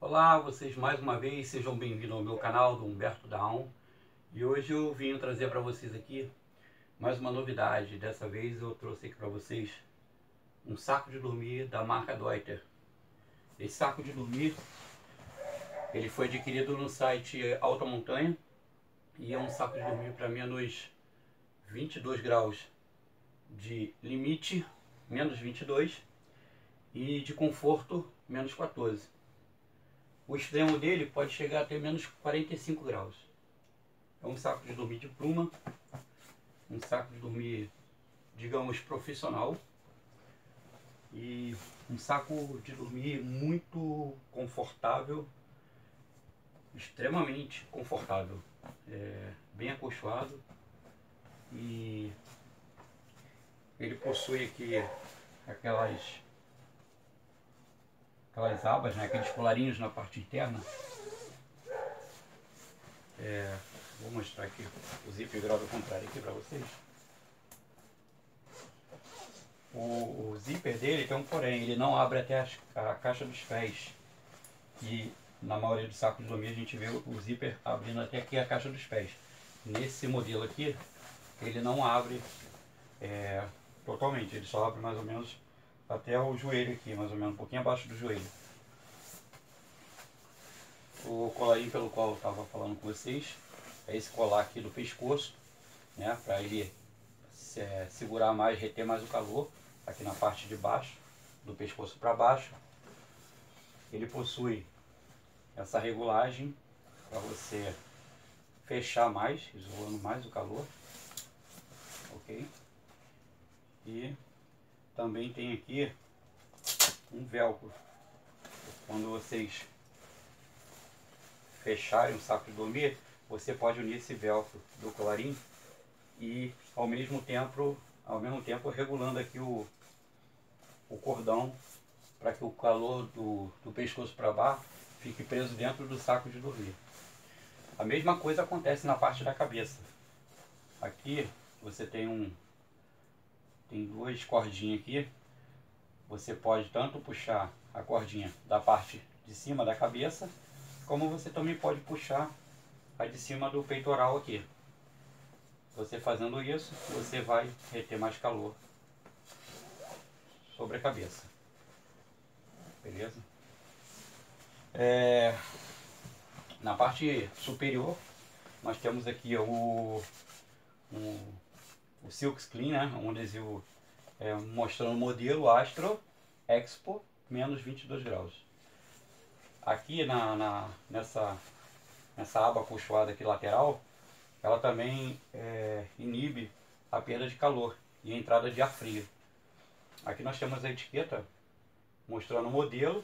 Olá, vocês mais uma vez, sejam bem-vindos ao meu canal do Humberto Down. E hoje eu vim trazer para vocês aqui mais uma novidade. Dessa vez eu trouxe aqui para vocês um saco de dormir da marca Deuter. Esse saco de dormir, ele foi adquirido no site Alta Montanha e é um saco de dormir para menos 22 graus de limite, menos 22, e de conforto, menos 14. O extremo dele pode chegar até menos 45 graus. É um saco de dormir de pluma, um saco de dormir, digamos, profissional, e um saco de dormir muito confortável, extremamente confortável, bem acolchoado, e ele possui aqui aquelas abas, né, aqueles colarinhos na parte interna. Vou mostrar aqui o zíper virado ao contrário aqui para vocês. O zíper dele tem um porém, ele não abre até a caixa dos pés. E na maioria dos sacos de dormir a gente vê o zíper abrindo até aqui a caixa dos pés. Nesse modelo aqui, ele não abre totalmente, ele só abre mais ou menos até o joelho aqui, mais ou menos, um pouquinho abaixo do joelho. O colarinho pelo qual eu estava falando com vocês é esse colar aqui do pescoço, né, para ele segurar mais, reter mais o calor aqui na parte de baixo, do pescoço para baixo. Ele possui essa regulagem para você fechar mais, isolando mais o calor, ok? E também tem aqui um velcro. Quando vocês fecharem o saco de dormir, você pode unir esse velcro do colarinho e ao mesmo tempo regulando aqui o cordão para que o calor do pescoço para baixo fique preso dentro do saco de dormir. A mesma coisa acontece na parte da cabeça. Aqui você tem duas cordinhas aqui. Você pode tanto puxar a cordinha da parte de cima da cabeça, como você também pode puxar a de cima do peitoral aqui. Você fazendo isso, você vai reter mais calor sobre a cabeça. Beleza? Na parte superior, nós temos aqui o Silk Clean, né? Um adesivo mostrando o modelo Astro Expo menos 22 graus. Aqui nessa aba acolchoada aqui lateral, ela também inibe a perda de calor e a entrada de ar frio. Aqui nós temos a etiqueta mostrando o modelo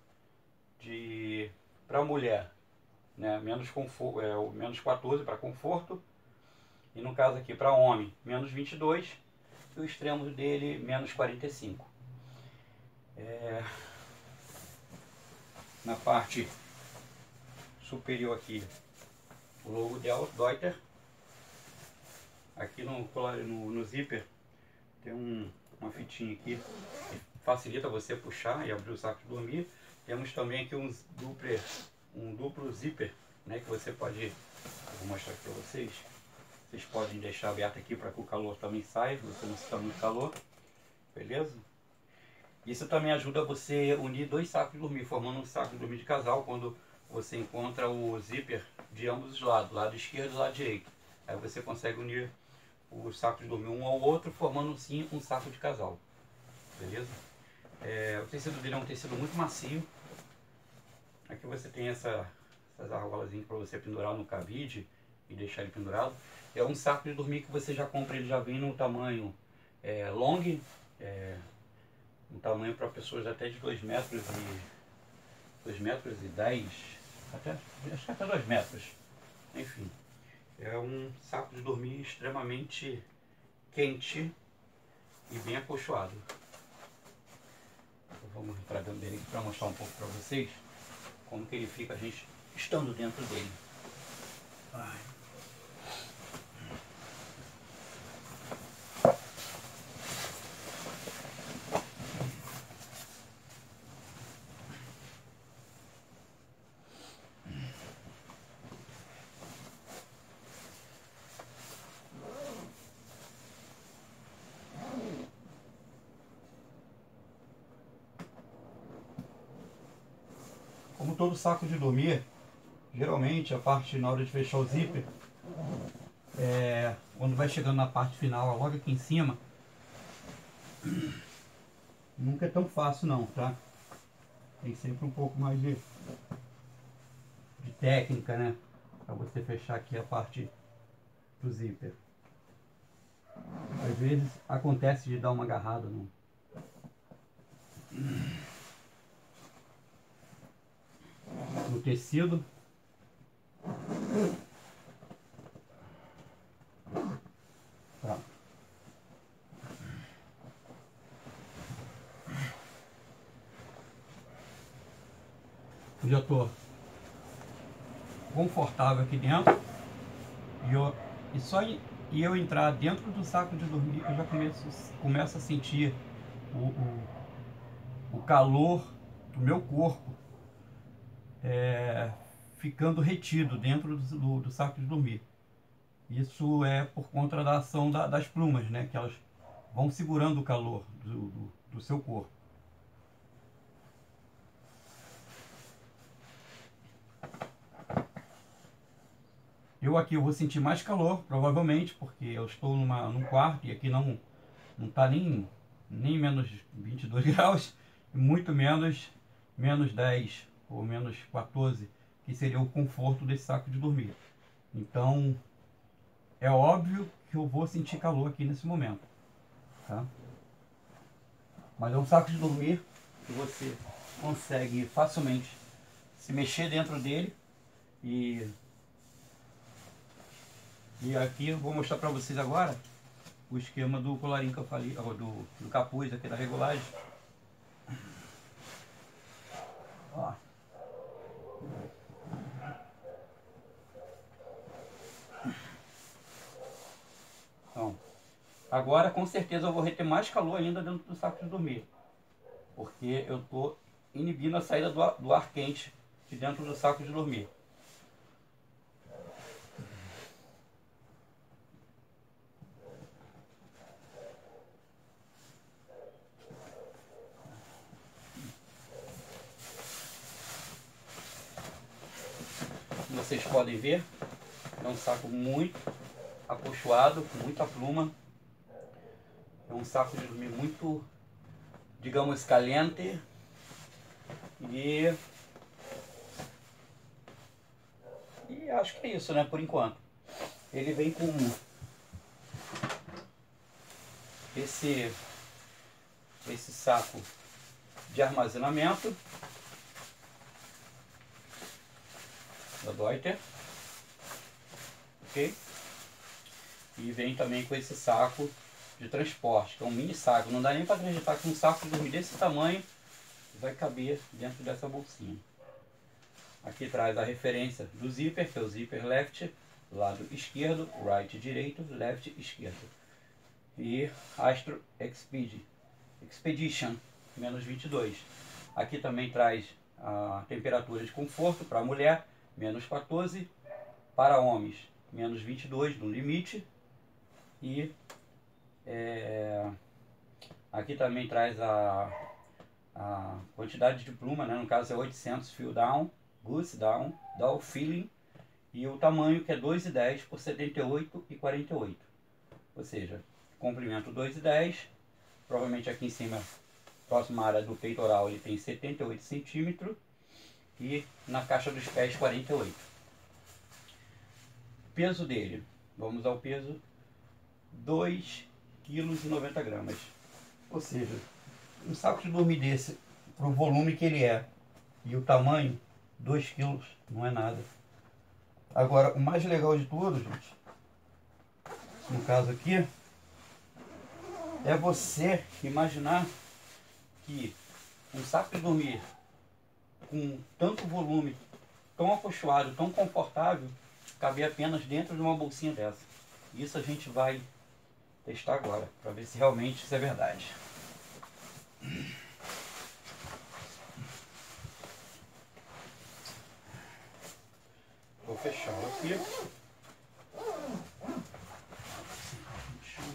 para mulher, né, menos 14 para conforto, e no caso aqui para homem menos 22, e o extremo dele menos 45. Na parte superior aqui, o logo Deuter. Aqui no zíper tem uma fitinha aqui que facilita você puxar e abrir o saco de dormir. Temos também aqui um duplo zíper, né, que você pode, eu vou mostrar aqui para vocês. Vocês podem deixar aberto aqui para que o calor também saia, você não sinta muito calor, beleza? Isso também ajuda você a unir dois sacos de dormir, formando um saco de dormir de casal, quando você encontra o zíper de ambos os lados, lado esquerdo e lado direito. Aí você consegue unir o saco de dormir um ao outro, formando sim um saco de casal, beleza? O tecido dele é um tecido muito macio. Aqui você tem essas argolas para você pendurar no cabide e deixar ele pendurado. É um saco de dormir que você já compra, ele já vem no tamanho long, um tamanho para pessoas até de 2 metros e 10, acho que até 2 metros. Enfim, é um saco de dormir extremamente quente e bem acolchoado. Vamos entrar dentro dele aqui para mostrar um pouco para vocês como que ele fica a gente estando dentro dele. Como todo saco de dormir, geralmente a parte na hora de fechar o zíper, quando vai chegando na parte final, logo aqui em cima, nunca é tão fácil não, tá? Tem sempre um pouco mais de técnica, né? Para você fechar aqui a parte do zíper. Às vezes acontece de dar uma agarrada no tecido. Tá. Eu já estou confortável aqui dentro e eu entrar dentro do saco de dormir, eu já começo a sentir o calor do meu corpo ficando retido dentro do saco de dormir. Isso é por conta da ação das plumas, né? Que elas vão segurando o calor do seu corpo. Eu vou sentir mais calor, provavelmente, porque eu estou num quarto e aqui não está nem menos 22 graus, e muito menos 10 ou menos 14, que seria o conforto desse saco de dormir. Então, é óbvio que eu vou sentir calor aqui nesse momento, tá? Mas é um saco de dormir que você consegue facilmente se mexer dentro dele e aqui eu vou mostrar para vocês agora o esquema do colarinho que eu falei, do capuz aqui da regulagem. Ó. Então, agora com certeza eu vou reter mais calor ainda dentro do saco de dormir, porque eu estou inibindo a saída do ar quente de dentro do saco de dormir. Como vocês podem ver, é um saco muito acolchoado, com muita pluma. É um saco de dormir muito, digamos, caliente. E acho que é isso, né, por enquanto. Ele vem com esse saco de armazenamento da Deuter, ok? E vem também com esse saco de transporte, que é um mini saco. Não dá nem para acreditar que um saco de dormir desse tamanho vai caber dentro dessa bolsinha. Aqui traz a referência do zíper, que é o zíper left, lado esquerdo, right direito, left esquerdo. E Astro Expedition, menos 22. Aqui também traz a temperatura de conforto para a mulher, menos 14, para homens, menos 22 no limite. E aqui também traz a quantidade de pluma, né? No caso é 800 feel down, goose down, doll feeling, e o tamanho que é 2,10 por 78 e 48. Ou seja, comprimento 2,10, provavelmente aqui em cima, próxima área do peitoral, ele tem 78 centímetros e na caixa dos pés 48. Peso dele, vamos ao peso, 2,90 kg. Ou seja, um saco de dormir desse, para o volume que ele é e o tamanho, 2 kg não é nada. Agora, o mais legal de tudo, gente, no caso aqui, é você imaginar que um saco de dormir com tanto volume, tão acolchoado, tão confortável, cabe apenas dentro de uma bolsinha dessa. Isso a gente vai testar agora, para ver se realmente isso é verdade. Vou fechá-lo aqui.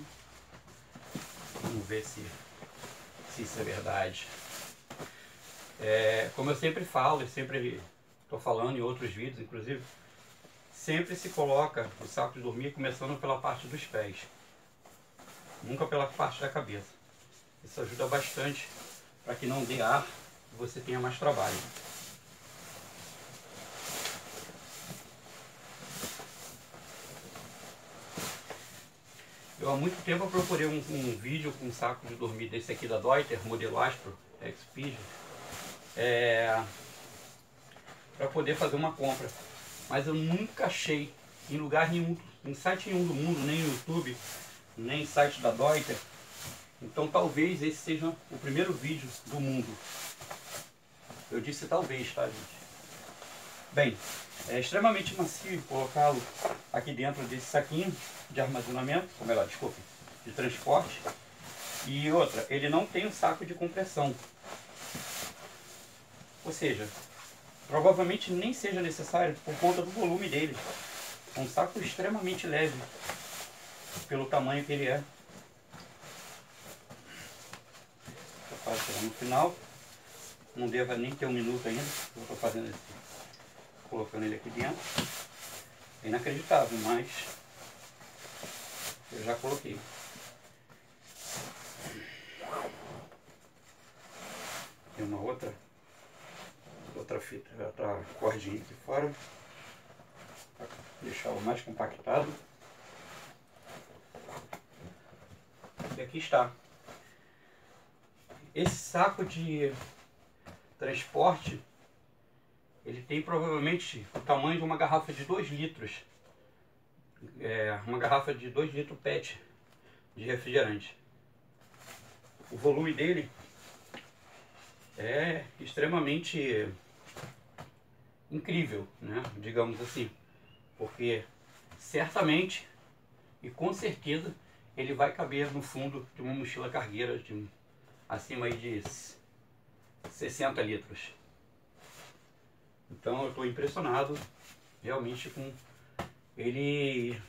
Vamos ver se isso é verdade. Como eu sempre falo, e sempre estou falando em outros vídeos, inclusive, sempre se coloca o saco de dormir começando pela parte dos pés, nunca pela parte da cabeça. Isso ajuda bastante para que não dê ar e você tenha mais trabalho. Eu há muito tempo eu procurei um vídeo com um saco de dormir desse aqui da Deuter, modelo Astro Expedition, para poder fazer uma compra. Mas eu nunca achei em lugar nenhum, em site nenhum do mundo, nem no YouTube, nem em site da Deuter. Então talvez esse seja o primeiro vídeo do mundo. Eu disse talvez, tá, gente? Bem, é extremamente macio colocá-lo aqui dentro desse saquinho de armazenamento, ou melhor, desculpe, de transporte. E outra, ele não tem um saco de compressão. Ou seja, provavelmente nem seja necessário por conta do volume dele. É um saco extremamente leve, pelo tamanho que ele é. Para chegar no final, não deva nem ter um minuto ainda, eu estou fazendo esse, colocando ele aqui dentro. É inacreditável, mas eu já coloquei. Tem uma outra fita, outra cordinha aqui fora, para deixá-lo mais compactado. E aqui está. Esse saco de transporte, ele tem provavelmente o tamanho de uma garrafa de 2 litros. Uma garrafa de 2 litros PET de refrigerante. O volume dele é extremamente incrível, né? Digamos assim. Porque certamente e com certeza ele vai caber no fundo de uma mochila cargueira de acima aí de 60 litros. Então eu estou impressionado realmente com ele.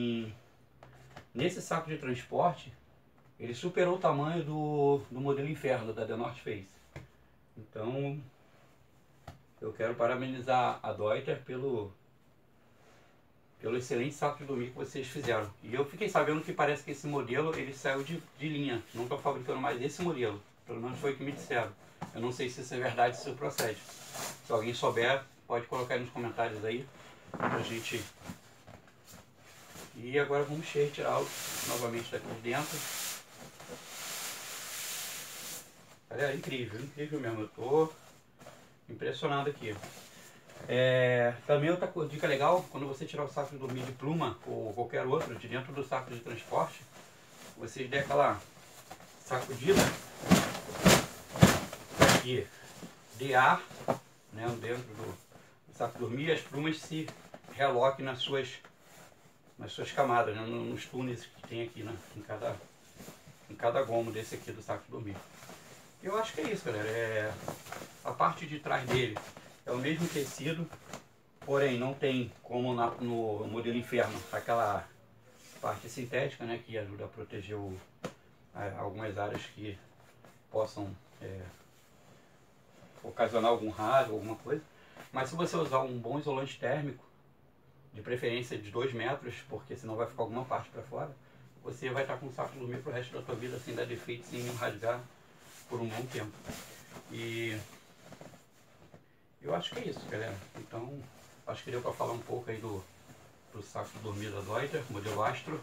Nesse saco de transporte, ele superou o tamanho do modelo Inferno da The North Face. Então eu quero parabenizar a Deuter pelo excelente saco de dormir que vocês fizeram. E eu fiquei sabendo que parece que esse modelo ele saiu de linha, não estou fabricando mais esse modelo, pelo menos foi o que me disseram. Eu não sei se isso é verdade, se isso procede. Se alguém souber, pode colocar aí nos comentários aí pra gente. E agora vamos retirá-lo novamente daqui de dentro. Galera, incrível, incrível mesmo, eu tô impressionado aqui. Também outra dica legal, quando você tirar o saco de dormir de pluma ou qualquer outro de dentro do saco de transporte, vocês dê aquela sacudida para que dê ar, né, dentro do saco de dormir e as plumas se reloquem nas suas camadas, né, nos túneis que tem aqui, né, em cada gomo desse aqui do saco de dormir. Eu acho que é isso, galera. A parte de trás dele é o mesmo tecido, porém não tem como no modelo Inferno aquela parte sintética, né, que ajuda a proteger algumas áreas que possam ocasionar algum rasgo, alguma coisa. Mas se você usar um bom isolante térmico, de preferência de 2 metros, porque senão vai ficar alguma parte para fora, você vai estar com um saco de dormir pro resto da sua vida sem dar defeito, sem rasgar por um bom tempo. E eu acho que é isso, galera. Então, acho que deu para falar um pouco aí do saco de dormir da Deuter, modelo Astro.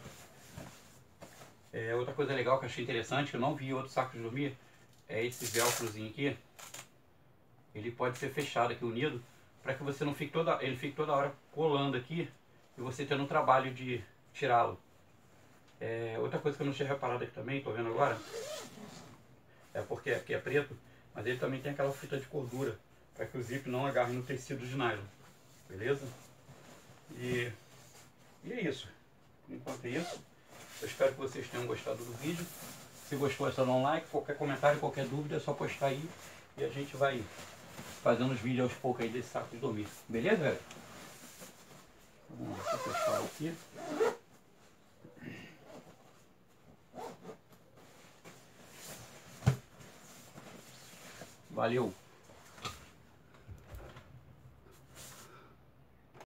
Outra coisa legal que eu achei interessante, que eu não vi outro saco de dormir, é esse velcrozinho aqui. Ele pode ser fechado aqui, unido, para que você não fique ele fique toda hora colando aqui e você tendo o trabalho de tirá-lo. Outra coisa que eu não tinha reparado aqui também, estou vendo agora, é porque aqui é preto, mas ele também tem aquela fita de cordura, para que o zip não agarre no tecido de nylon, beleza? E é isso. Enquanto isso, eu espero que vocês tenham gostado do vídeo. Se gostou, é só dar um like. Qualquer comentário, qualquer dúvida, é só postar aí e a gente vai fazendo os vídeos aos poucos aí desse saco de dormir. Beleza, galera? Vamos fechar aqui. Valeu!